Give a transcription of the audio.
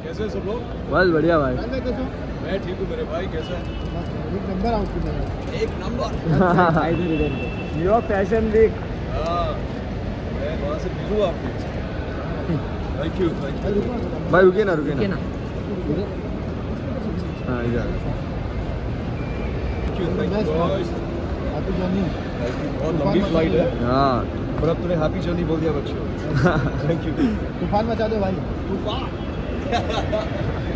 कैसे सब लोग? बस बढ़िया भाई। मैं ठीक हूँ मेरे भाई, कैसा है? एक नंबर आउटफिट है। एक नंबर। New York fashion week. हाँ, मैं वहाँ से मिलूँ आपको। थैंक यू भाई। रुकिए ना हाँ इधर। Happy journey. बहुत लंबी फ्लाइट है। हाँ पर अब तूने हैप्पी जर्नी बोल दिया बच्चों। Thank you. तूफान मचा दो भाई, तूफान।